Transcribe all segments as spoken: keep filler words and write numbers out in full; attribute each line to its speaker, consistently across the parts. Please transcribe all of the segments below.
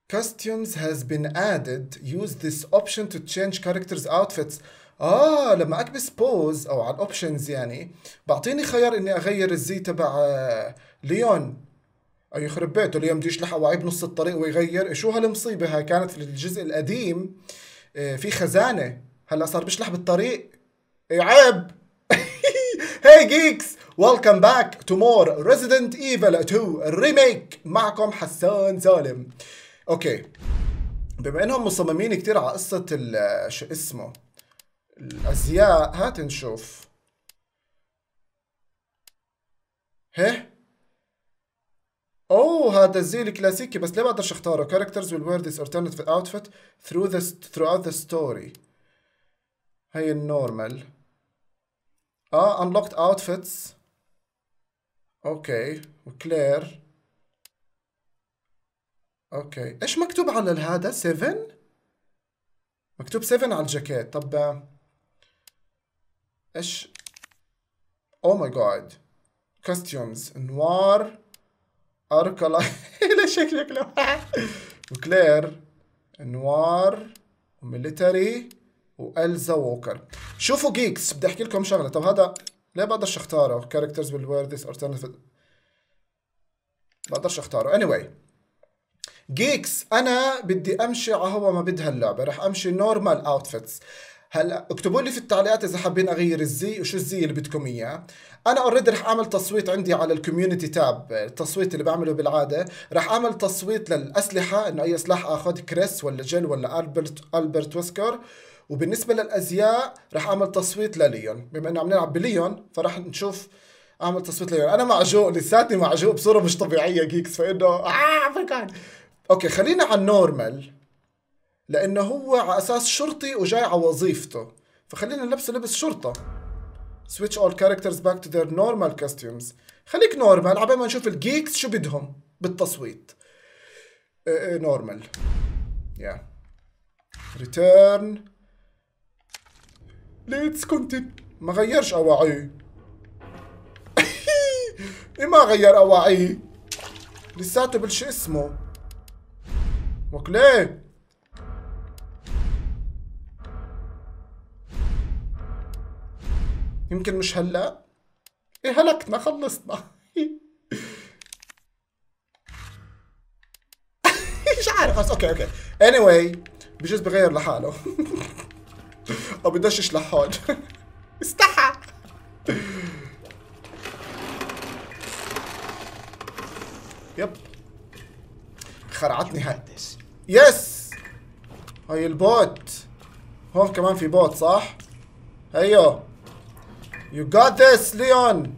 Speaker 1: costumes has been added. Use this option to change characters outfits. اه لما اكبس بوز او على الاوبشنز يعني بعطيني خيار اني اغير الزي تبع ليون. اي يخرب بيته، ليون بده يشلح اواعيه بنص الطريق ويغير. شو هالمصيبه هاي؟ كانت في الجزء القديم في خزانه، هلا صار بيشلح بالطريق. عيب. Hey geeks, welcome back to more Resident Evil two Remake. معكم حسان سالم. اوكي، بما انهم مصممين كتير على قصة ال شو اسمه الازياء، هات نشوف. هه اوه هذا الزي الكلاسيكي، بس ليه ما بقدرش اختاره؟ Characters will wear this alternative outfit through the throughout the story. هي النورمال. اه unlocked outfits. اوكي، وكلير. اوكي، ايش مكتوب على هذا؟ سبعة؟ مكتوب سبعة على الجاكيت. طب ايش؟ او ماي جاد. كاستيومز نوار اركلا. لا شكله شكله. وكلير نوار وميليتري والزا ووكر. شوفوا جيكس، بدي احكي لكم شغله. طب هذا ليه بقدرش اختاره؟ كاركترز بالوير ذيس alternative بقدرش اختاره. anyway جيكس، انا بدي امشي على هو ما بدها اللعبه، رح امشي نورمال اوتفيتس. هلا اكتبوا لي في التعليقات اذا حابين اغير الزي وشو الزي اللي بدكم اياه. انا اوريدي رح اعمل تصويت عندي على الكوميونتي تاب، التصويت اللي بعمله بالعاده. رح اعمل تصويت للاسلحه، انه اي سلاح اخذ، كريس ولا جيل ولا البرت البرت ويسكر. وبالنسبه للازياء رح اعمل تصويت لليون، بما انه عم نلعب بليون فرح نشوف. اعمل تصويت لليون. انا معجوق، لساتني معجوق بصوره مش طبيعيه جيكس، فانه اه فرقان. اوكي خلينا على النورمال، لانه هو على اساس شرطي وجاي على وظيفته، فخلينا نلبسه لبس شرطه. switch all characters back to their normal costumes. خليك نورمال عبال ما نشوف الجيكس شو بدهم بالتصويت. نورمال. يا ريتيرن. ليتس كونتين. ما غيرش اواعيه. ما غير اواعيه لساته بالش اسمه. وكليه يمكن مش هلا. ايه هلكنا خلصنا. مش عارف بس اوكي اوكي anyway بجوز بغير لحاله. او بدوش يشلح هون. استحى. يب خرعتني هاي. يس هاي البوت. هون كمان في بوت صح؟ هيو You got this ليون.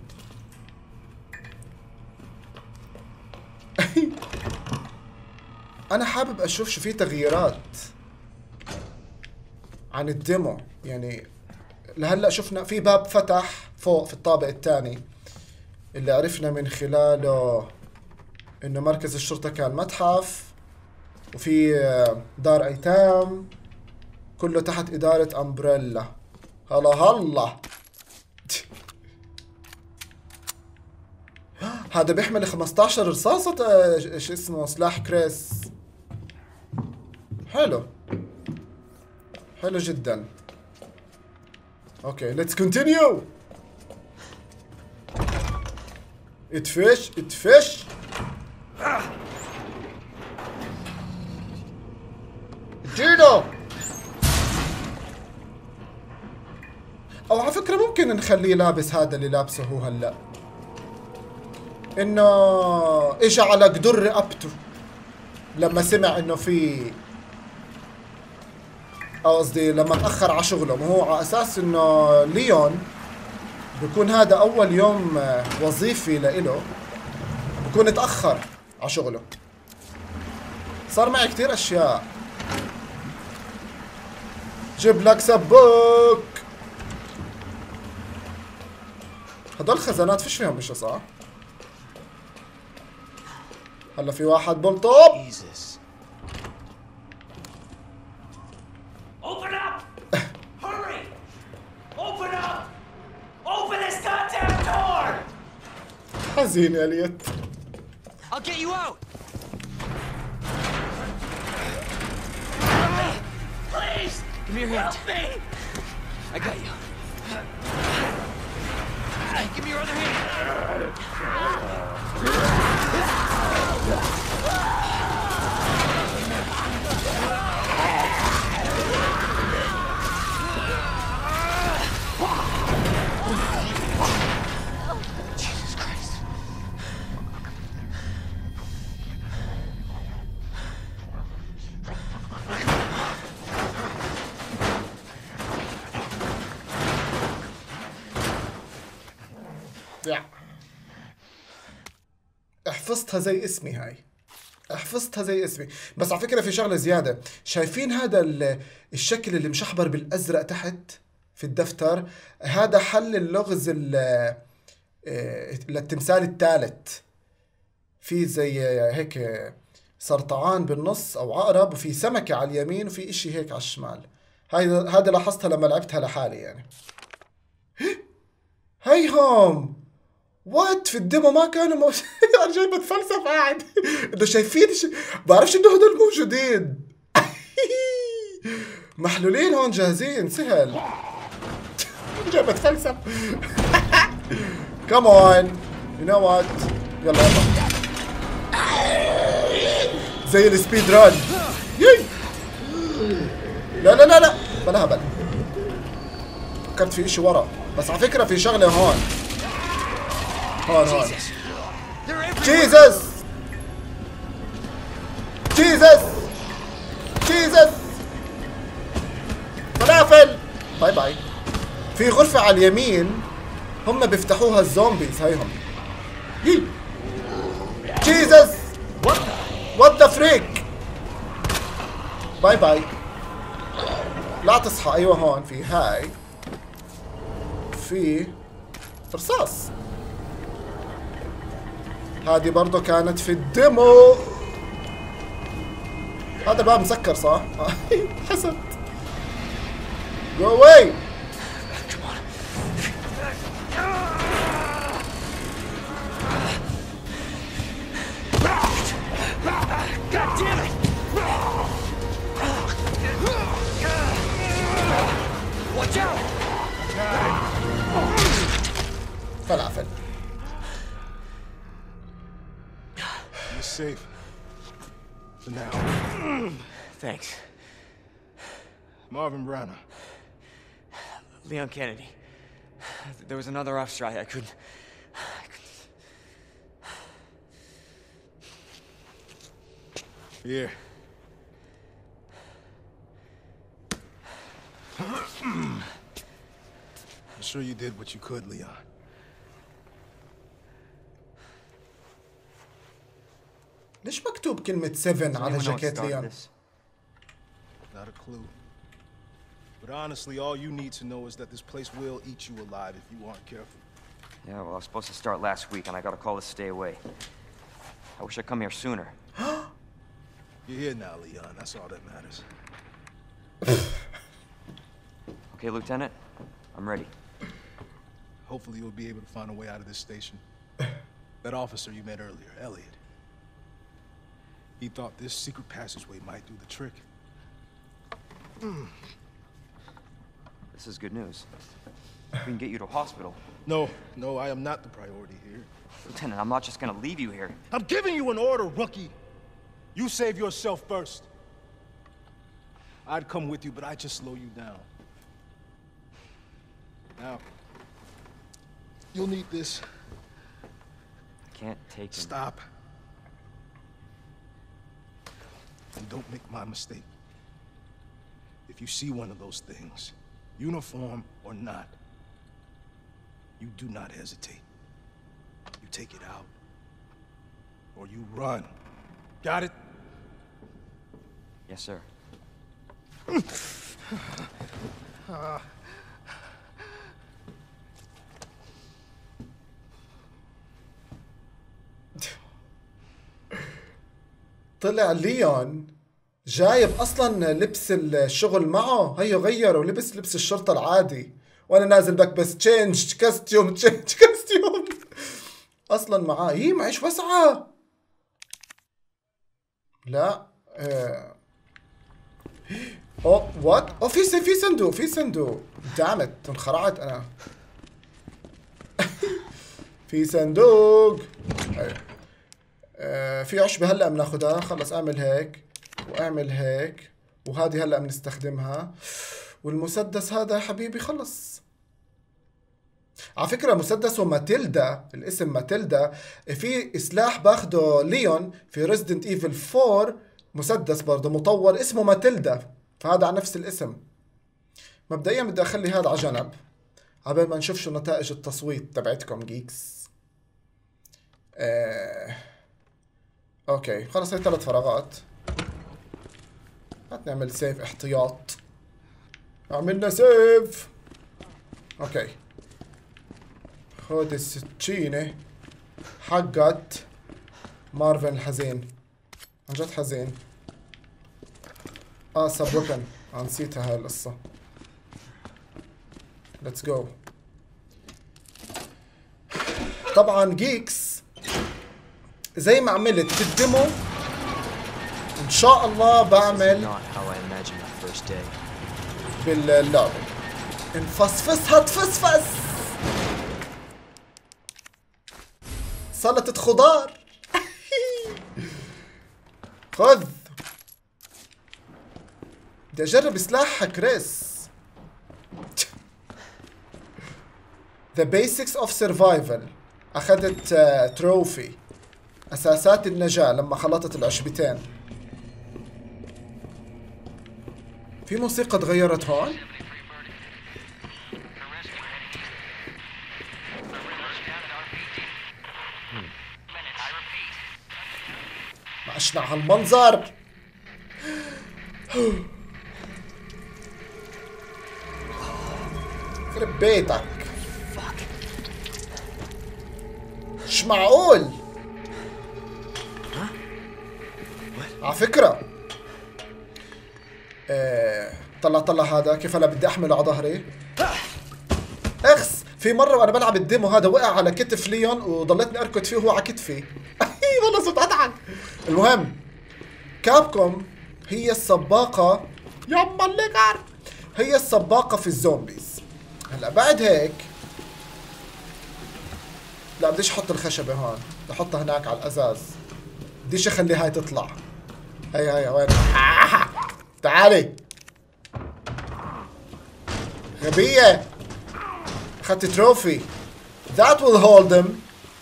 Speaker 1: أنا حابب أشوف شو في تغييرات عن الديمو. يعني لهلا شفنا في باب فتح فوق في الطابق الثاني، اللي عرفنا من خلاله إنه مركز الشرطة كان متحف، وفي دار أيتام، كله تحت إدارة أمبريلا. هلا هلا. هذا بيحمل خمسطعش رصاصة. شو اسمه سلاح كريس. حلو حلو جدا. اوكي ليتس كونتينيو. اتفش اتفش. اديله. او على فكرة ممكن نخليه لابس هذا اللي لابسه هو هلا، انه اجى على قدر رقبته لما سمع انه في، او قصدي لما تاخر على شغله. ما هو على اساس انه ليون بكون هذا اول يوم وظيفي لإله، بكون تاخر على شغله. صار معي كثير اشياء. جيب لك سبوك. هدول خزانات فيش فيهم اشي صح؟ هلا في واحد بلطب.
Speaker 2: Open up! Hurry! Open up! Open this goddamn door!
Speaker 1: حزين يا اليت.
Speaker 2: I'll get you out. Give me your hand. Help me! I got you. Give me your other hand. Jesus Christ.
Speaker 1: يا حفظتها زي اسمي هاي، حفظتها زي اسمي. بس على فكرة في شغلة زيادة، شايفين هذا الشكل اللي مشحبر بالأزرق تحت في الدفتر؟ هذا حل اللغز للتمثال الثالث. في زي هيك سرطعان بالنص أو عقرب، وفي سمكة على اليمين وفي إشي هيك على الشمال. هاي هذا لاحظتها لما لعبتها لحالي يعني. هيهم وات في الديمو ما كانوا موجودين. انا جاي بتفلسف قاعد انه شايفين ش... بعرفش انه هدول موجودين. محلولين هون جاهزين سهل. جاي بتفلسف. كمان يو نو وات، يلا يلا زي السبيد ران. يي لا لا لا لا بلا هبل، فكرت في اشي ورا. بس على فكرة في شغلة هون هون هون. جيزس جيزس جيزس فلافل. باي باي. في غرفة على اليمين هم بيفتحوها الزومبيز هيهم. يي جيزس وات ذا فريك. باي باي. لا تصحى. ايوه هون في هاي، في رصاص. هذه برضو كانت في الديمو. هذا الباب مسكر صح؟ حسد. Go away.
Speaker 2: God damn it! Watch out!
Speaker 1: فلافل.
Speaker 3: You're safe. For now.
Speaker 2: Thanks.
Speaker 3: Marvin Browner.
Speaker 2: Leon Kennedy. There was another off strike. I couldn't... I couldn't...
Speaker 3: Here. I'm sure you did what you could, Leon.
Speaker 1: ليش مكتوب كلمة سفن على جاكيت ليون؟
Speaker 3: Not a clue. But honestly, all you need to know is that this place will eat you alive if you aren't careful.
Speaker 4: Yeah, well, I was supposed to start last week, and I got a call to stay away. I wish I'd come here sooner.
Speaker 3: You're here now, Leon. That's all that matters.
Speaker 4: Okay, Lieutenant, I'm ready.
Speaker 3: Hopefully you'll be able to find a way out of this station. That officer you met earlier, Elliot. He thought this secret passageway might do the trick.
Speaker 4: This is good news. We can get you to a hospital.
Speaker 3: No, no, I am not the priority here.
Speaker 4: Lieutenant, I'm not just gonna leave you here.
Speaker 3: I'm giving you an order, rookie. You save yourself first. I'd come with you, but I'd just slow you down. Now, you'll need this.
Speaker 4: I can't take him.
Speaker 3: Stop. And don't make my mistake. If you see one of those things, uniform or not, you do not hesitate. You take it out, or you run. Got it?
Speaker 4: Yes, sir.
Speaker 3: uh.
Speaker 1: طلع ليون جايب اصلا لبس الشغل معه، هيو غيره ولبس لبس الشرطة العادي، وانا نازل بك بس تشينج كاستيوم تشينج كاستيوم اصلا معاه. هي معيش وسعة. لا آه. اوه وات؟ اوه في في صندوق، في صندوق. دامت انخرعت انا. في صندوق. ايوه. آه في عشبة هلا بناخذها، خلص اعمل هيك واعمل هيك، وهذه هلا بنستخدمها، والمسدس هذا يا حبيبي خلص. على فكرة مسدسه ماتيلدا، الاسم ماتيلدا. في سلاح باخده ليون في ريزيدنت ايفل فور، مسدس برضه مطور اسمه ماتيلدا، فهذا على نفس الاسم. مبدئيا بدي اخلي هذا على جنب قبل ما نشوف شو نتائج التصويت تبعتكم جيكس. آه... اوكي خلص، هي ثلاث فراغات. هات نعمل سيف احتياط. عملنا سيف. اوكي خذ السكينة حقت مارفن الحزين، عن جد حزين. اه سبوكن، آه نسيتها هاي القصة. ليتس جو. طبعا جيكس زي ما عملت في الديمو ان شاء الله بعمل باللعبة. انفصفصها تفصفص. سلطة خضار. خذ. بدي اجرب سلاح كريس. The basics of survival. اخذت تروفي. اساسات النجاة لما خلطت العشبتين. في موسيقى تغيرت هون. ما اشنع هالمنظر. خرب بيتك. مش معقول. على فكرة آه، طلع طلع هذا كيف هلا بدي احمله على ظهري. اخس. في مرة وانا بلعب الديمو هذا وقع على كتف ليون وضليتني اركض فيه وهو على كتفي. والله صرت اضحك. المهم كابكوم هي السباقة. يما الليكر. هي السباقة في الزومبيز. هلا بعد هيك لا بديش احط الخشبة هون، بدي احطها هناك على الازاز. بديش اخلي هاي تطلع. هي هي وين؟ آه. تعالي غبية. اخذت تروفي. That will hold them.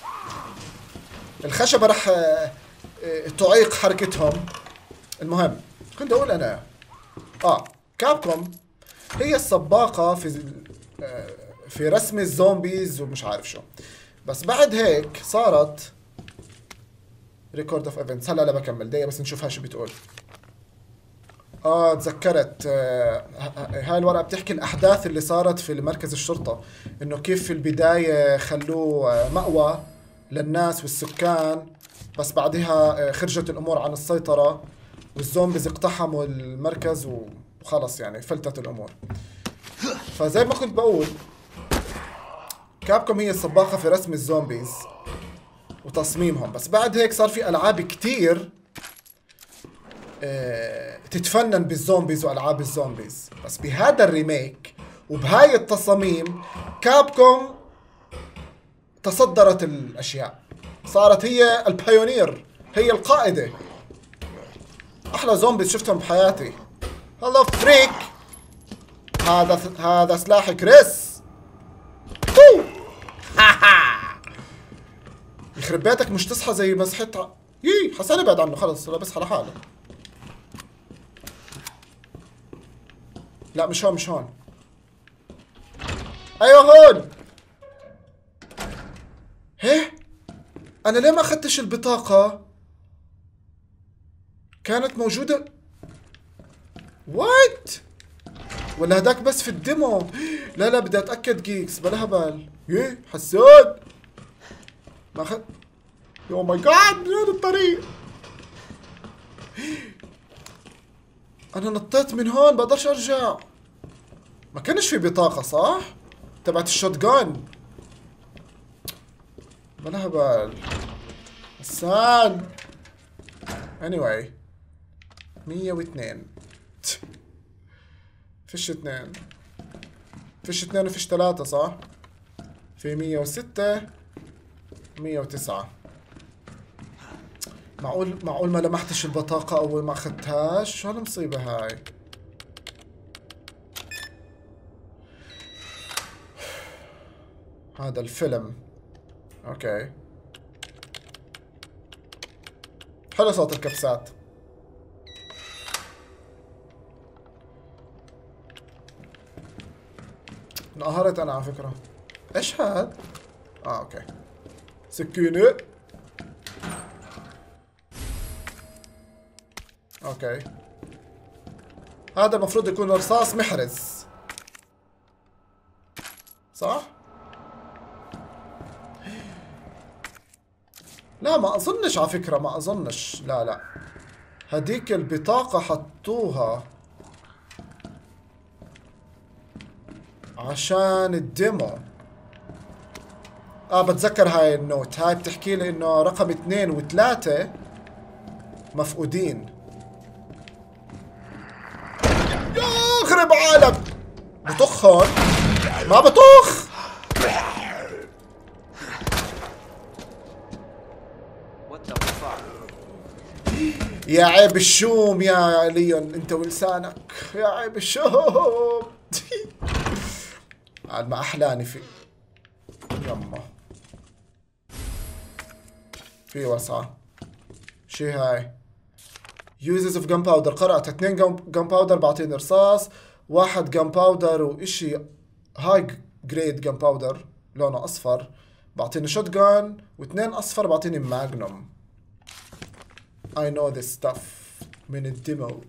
Speaker 1: الخشبة رح تعيق حركتهم. المهم كنت اقول انا اه كابكوم هي السباقة في في رسم الزومبيز ومش عارف شو. بس بعد هيك صارت ريكورد اوف ايفنتس. هلا لا بكمل دقيقة بس نشوفها شو بتقول. اه تذكرت. آه هاي الورقة بتحكي الاحداث اللي صارت في مركز الشرطة، انه كيف في البداية خلوه مأوى للناس والسكان، بس بعدها خرجت الامور عن السيطرة والزومبيز اقتحموا المركز وخلص يعني فلتت الامور. فزي ما كنت بقول كابكوم هي السباقة في رسم الزومبيز وتصميمهم. بس بعد هيك صار في العاب كتير اه تتفنن بالزومبيز والعاب الزومبيز. بس بهذا الريميك وبهاي التصاميم كابكوم تصدرت الاشياء. صارت هي البايونير، هي القائدة. احلى زومبيز شفتهم بحياتي. هلو فريك. هذا هذا سلاح كريس. يخرب بيتك مش تصحى زي ما صحيت. يي حسن ابعد عنه خلص لابسها لحاله. لا مش هون مش هون. ايوه هون. هيه انا ليه ما اخدتش البطاقة؟ كانت موجودة. وات؟ ولا هداك بس في الديمو؟ لا لا بدي اتاكد جيكس بلا هبل. ايه حسود ما اخذ. يو ماي جاد من هذا الطريق. انا نطيت من هون بقدرش ارجع. ما كانش في بطاقة صح؟ تبعت الشوت جان. بلا هبل. حسان. anyway مية واثنين. فيش اثنين، فيش اثنين وفيش ثلاثة صح؟ في مية وستة مية وتسعة. معقول معقول ما لمحتش البطاقة أول ما أخذتهاش؟ شو هالمصيبة هاي؟ هذا الفيلم. اوكي حلو صوت الكبسات. انقهرت انا على فكرة. ايش هاد؟ اه اوكي سكينة. اوكي هذا المفروض يكون رصاص محرز صح؟ لا ما اظنش على فكرة، ما اظنش. لا لا هديك البطاقة حطوها عشان الديمو. اه بتذكر هاي النوت، هاي بتحكي لي انه رقم اثنين وثلاثة مفقودين. يخرب عالم. بطخ هون. ما بطخ. يا عيب الشوم يا ليون انت ولسانك، يا عيب الشوم. عاد ما احلاني في يما في وسعة. شي هاي uses of gunpowder. قرأت اثنين gunpowder بعطيني رصاص، واحد gunpowder وإشي هاي جريد gunpowder لونه أصفر بعطيني شوت جان، واثنين أصفر بعطيني ماجنوم. I know this stuff من الديمو.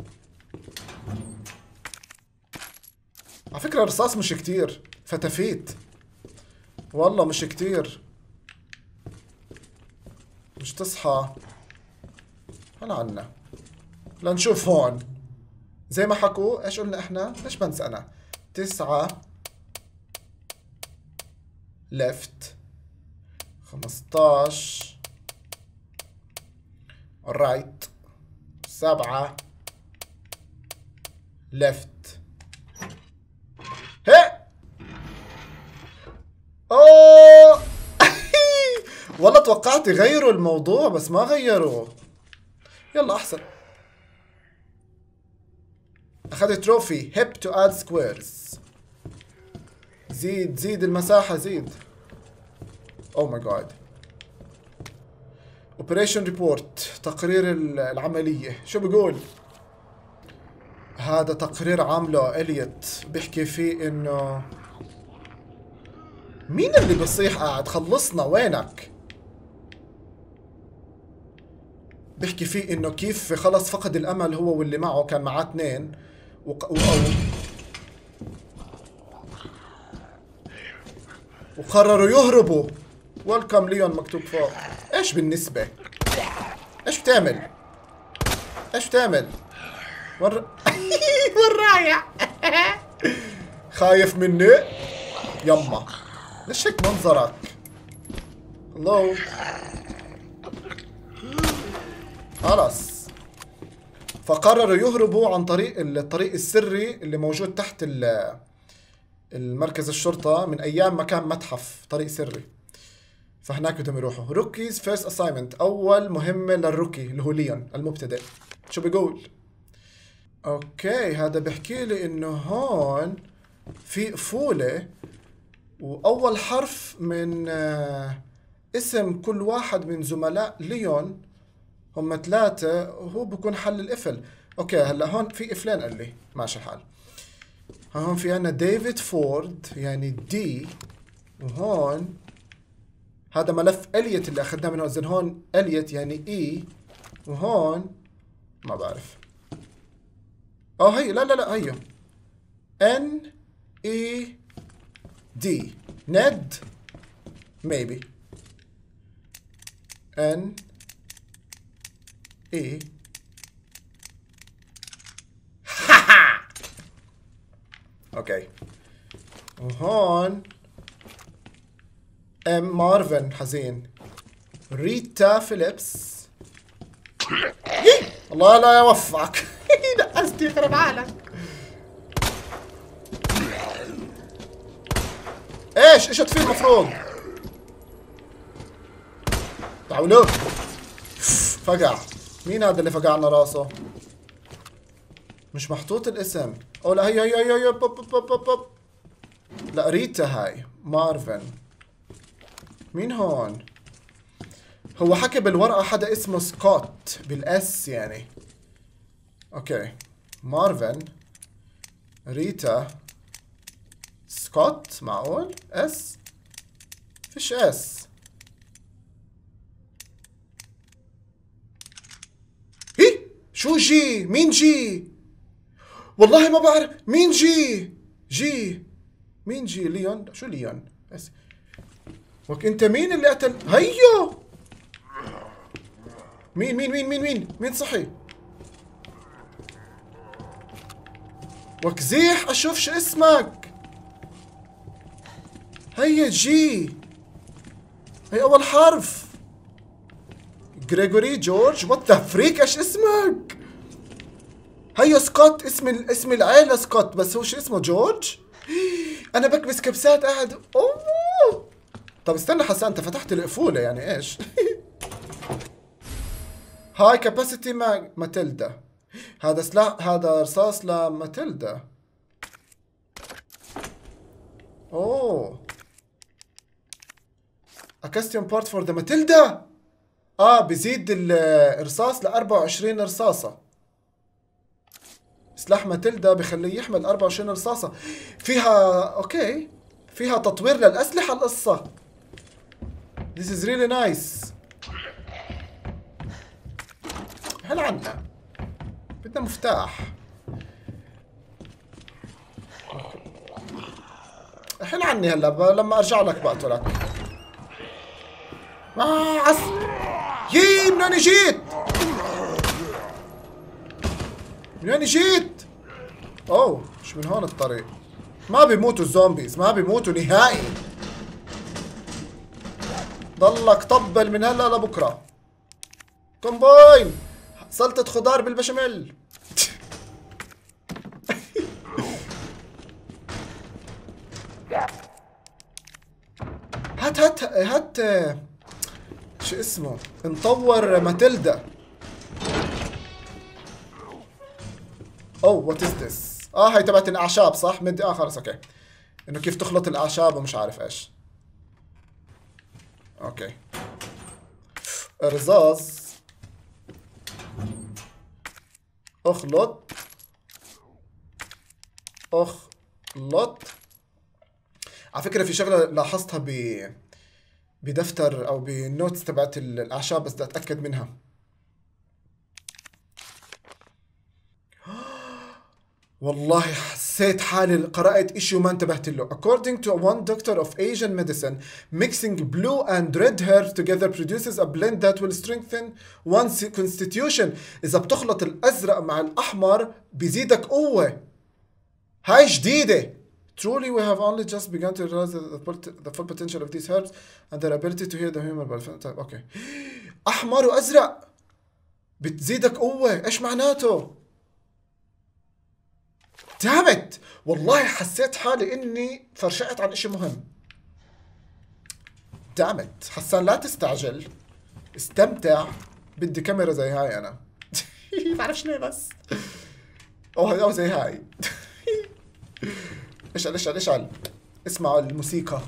Speaker 1: على فكرة الرصاص مش كتير، فتافيت والله مش كتير. مش تصحى هلا عنا لنشوف هون زي ما حكوا. ايش قلنا احنا؟ ليش بنسى انا؟ تسعة ليفت، خمستاش رايت، سبعة ليفت. هي اوه والله توقعت يغيروا الموضوع بس ما غيروه. يلا احسن. اخذت تروفي هيب تو اد سكويرز. زيد زيد المساحة زيد. او ماي جاد. اوبريشن ريبورت تقرير العملية. شو بقول؟ هذا تقرير عامله إليوت بيحكي فيه انه مين اللي بصيح قاعد؟ خلصنا وينك؟ بيحكي فيه انه كيف خلص فقد الامل هو واللي معه، كان معاه اثنين وق... و... وقرروا يهربوا. ويلكم ليون مكتوب فوق. ايش بالنسبة؟ ايش بتعمل؟ ايش بتعمل؟ ور... وين رايح؟ خايف مني؟ يما ليش هيك منظرك؟ الله خلص. فقرروا يهربوا عن طريق الطريق السري اللي موجود تحت المركز الشرطة من أيام ما كان متحف، طريق سري. فهناك بدهم يروحوا. روكيز فيرست اساينمنت، أول مهمة للروكي اللي هو ليون المبتدئ. شو بيقول؟ أوكي هذا بحكي لي إنه هون في قفولة وأول حرف من آه اسم كل واحد من زملاء ليون هم ثلاثة وهو بكون حل القفل. اوكي هلا هون في قفلين قال لي ماشي الحال. هون في عنا ديفيد فورد يعني دي، وهون هذا ملف إليوت اللي اخذناه من هون. زين هون إليوت يعني اي، وهون ما بعرف. اه هي لا لا لا هي ان اي دي ند ميبي ان ايه اوكي. وهون ام مارفن حزين، ريتا فيليبس. الله لا يوفقك. نقصت يخرب عقلك. ايش ايش في المفروض؟ تعالوا فقع. مين هذا اللي فقعنا راسه؟ مش محطوط الاسم. او لا هي هي هي هي بب بب بب بب. لا ريتا هاي. مارفن. مين هون؟ هو حكى بالورقة حدا اسمه سكوت بالاس يعني. اوكي مارفن ريتا سكوت. معقول؟ اس؟ فيش اس. ايه؟ شو جي؟ مين جي؟ والله ما بعرف مين جي. جي مين جي؟ ليون؟ شو ليون؟ بس وك انت مين اللي قتل؟ هيو مين مين مين مين مين مين صحي؟ وك زيح اشوف شو اسمك. هيا جي. هي اول حرف. جريجوري جورج. وات ذا فريك ايش اسمك؟ هيا سكوت. اسم اسم العيلة سكوت بس هو شو اسمه جورج؟ انا بكبس كبسات قاعد. اوه طب استنى حسان انت فتحت القفولة يعني ايش؟ هاي كاباسيتي ماج ماتيلدا. هذا سلاح هذا رصاص لماتيلدا. اوه اكاستيوم بارت فور ذا ماتيلدا. اه بزيد الرصاص ل أربعة وعشرين رصاصة. سلاح ماتيلدا بخليه يحمل أربعة وعشرين رصاصة. فيها اوكي فيها تطوير للأسلحة القصة. This is really nice. هلا عنا بدنا مفتاح. حل عني هلا لما ارجع لك بقتلك. آه عص يي من وين جيت؟ من وين جيت؟ اوه مش من هون الطريق. ما بيموتوا الزومبيز ما بيموتوا نهائي. ضلك طبل من هلا لبكره. كومباين سلطة خضار بالبشاميل. هات هات هات شو اسمه نطور ماتيلدا. اوه وات از ذس. اه هاي تبعت الاعشاب صح؟ مدي اه خلص اوكي. انه كيف تخلط الاعشاب ومش عارف ايش. اوكي رصاص. اخلط اخلط. على فكرة في شغلة لاحظتها ب بدفتر او بالنوتس تبعت الاعشاب بس بدي اتاكد منها. والله حسيت حالي قرأت اشي وما انتبهت له. According to one doctor of Asian medicine, mixing blue and red herbs together produces a blend that will strengthen one's constitution. إذا بتخلط الأزرق مع الأحمر بيزيدك قوة. هاي جديدة. Truly we have only just begun to realize the, the full potential of these herbs and their ability to heal the human body. اوكي. أحمر وأزرق بتزيدك قوة. إيش معناته؟ دامت والله حسيت حالي اني فرشعت عن اشي مهم. دامت حسان لا تستعجل استمتع. بدي كاميرا زي هاي انا. بعرفش ليه بس. او او زي هاي. اشعل اشعل اشعل. اسمعوا الموسيقى.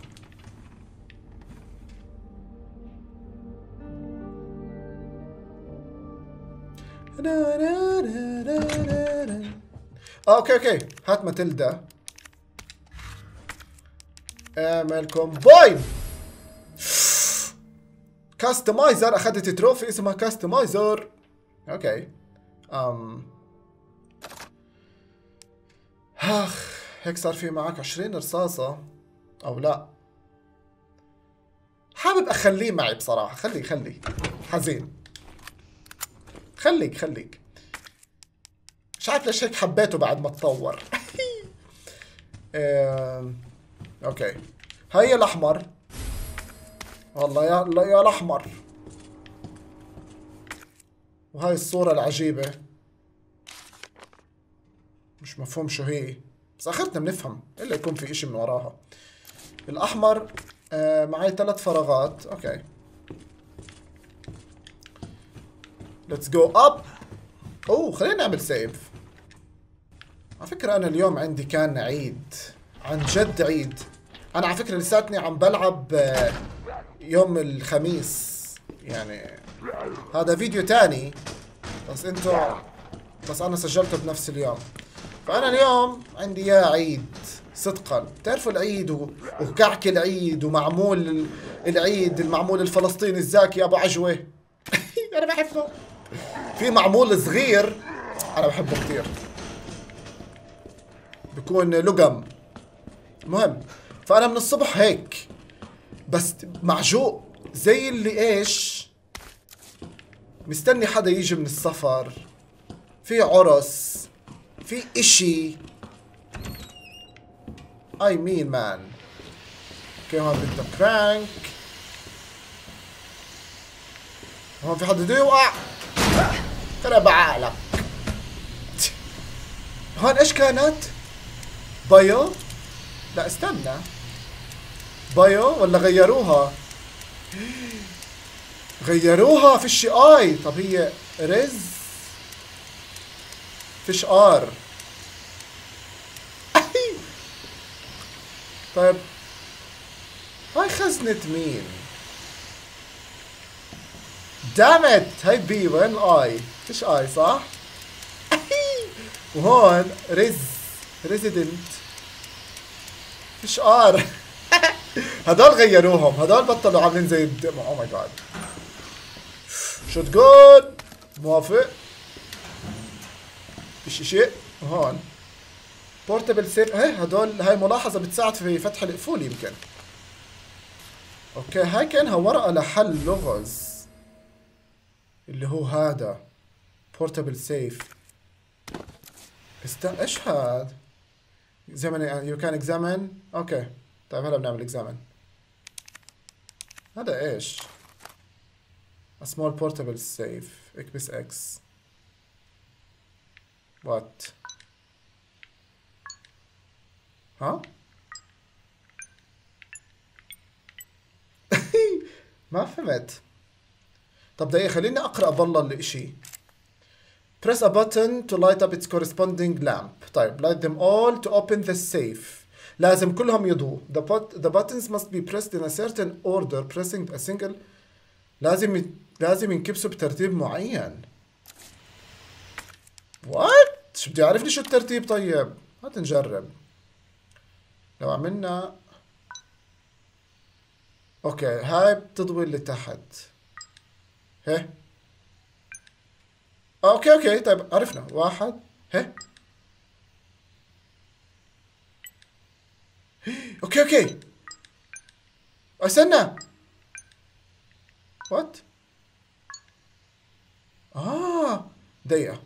Speaker 1: اه اوكي اوكي هات ماتيلدا. اعمل كومباين. كاستمايزر. اخذت تروفي اسمها كاستمايزر. اوكي ام اخ هيك صار في معك عشرين رصاصة او لا؟ حابب اخليه معي بصراحة. خليه خليه حزين. خليك خليك. مش عارف ليش هيك حبيته بعد ما تطور. اه... اوكي هيا الاحمر. والله يا يا الاحمر. وهاي الصورة العجيبة مش مفهوم شو هي بس اخرتنا بنفهم الا يكون في اشي من وراها. الاحمر آه معي ثلاث فراغات. اوكي ليتس جو اب. اوه خلينا نعمل سيف. على فكرة انا اليوم عندي كان عيد، عن جد عيد. انا على فكرة لساتني عم بلعب آه يوم الخميس، يعني هذا فيديو تاني بس انتو بس انا سجلته بنفس اليوم. فانا اليوم عندي يا عيد صدقا. بتعرفوا العيد وكعك العيد ومعمول العيد المعمول الفلسطيني الزاكي ابو عجوة انا بحبه. في معمول صغير انا بحبه كثير، بكون لقم. المهم فانا من الصبح هيك بس معجوق زي اللي ايش مستني حدا يجي من السفر، في عرس، في اشي. اي مين مان. اوكي هون بده كرانك. هون في حدا بده يوقع. ترى بعقلك. هون ايش كانت؟ بايو؟ لا استنى، بايو ولا غيروها؟ غيروها فيش اي. طب هي رز فيش ار. طيب هاي خزنة مين؟ دامت هاي بي وين اي؟ فيش اي صح؟ وهون رز ريزيدنت فيش ار. هدول غيروهم، هدول بطلوا عاملين زي الدم. او ماي جاد. شوت جون موافق. فيش شيء هون. بورتبل سيف. هي هدول هاي ملاحظة بتساعد في فتح القفول يمكن. اوكي هاي كانها ورقة لحل لغز اللي هو هذا بورتبل سيف. است ايش هاد؟ زمن يو كان اكزامن. اوكي طيب هلا بنعمل اكزامن. هذا ايش؟ A small portable safe. اكبس اكس. وات؟ ها؟ ما فهمت. طب دقيقة خليني اقرأ بالله الاشي. Press a button to light up its corresponding lamp. طيب light them all to open the safe. لازم كلهم يضووا. The, pot, the buttons must be pressed in a certain order. Pressing a single لازم ي... لازم ينكبسوا بترتيب معين. What؟ شو بدي أعرف لي شو الترتيب طيب؟ هات نجرب. لو عملنا اوكي هاي بتضوي اللي تحت. هي اوكي اوكي طيب عرفنا. واحد هي اوكي اوكي استنى. وات؟ اه دقيقة.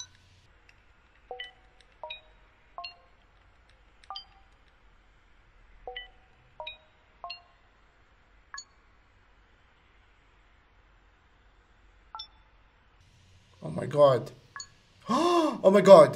Speaker 1: Oh my god. Oh my god.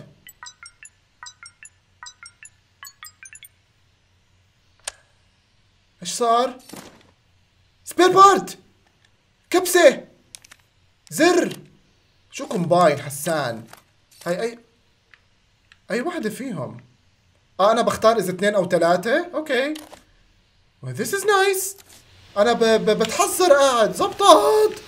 Speaker 1: ايش صار؟ سبير بارت. كبسة. زر. شو كومباين حسان؟ هاي اي اي واحدة فيهم؟ اه انا بختار اذا اثنين او ثلاثة. اوكي. well, this is nice. انا ب ب بتحذر قاعد. زبطت.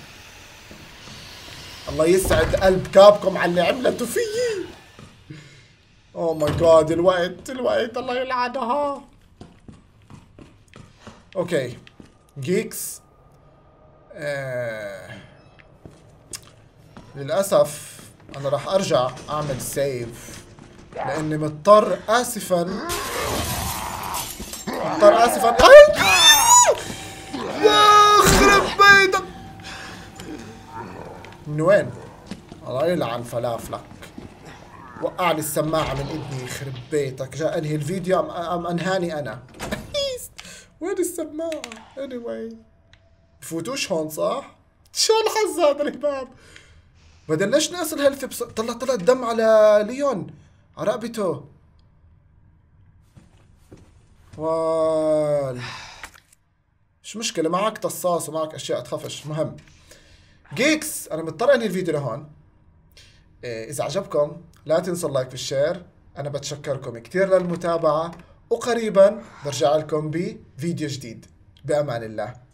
Speaker 1: الله يسعد قلب كابكم على اللي عملته فيي. اوه ماي جاد الوقت الوقت الله يلعنها. اوكي جيكس. آه. للأسف أنا راح أرجع أعمل سيف لأني مضطر آسفا مضطر آسفا. يخرب بيتك. من وين؟ الله يلعن فلافلك. وقع لي السماعة من إيدي يخرب بيتك. جاء أنهي الفيديو أم, أم أنهاني أنا. وين السماعة؟ anyway بفوتوش هون صح؟ شو الحظ هذا الهباب؟ بدل ليش ناقص الهيلث بس... طلع طلع الدم على ليون على رقبته. واي تعمل؟ مش مشكلة، معك تصاص ومعك اشياء تخافش. مهم جيكس، انا مضطر انهي الفيديو لهون. إيه اذا عجبكم لا تنسوا اللايك والشير، انا بتشكركم كثير للمتابعة، وقريبا برجع لكم بفيديو جديد. بامان الله.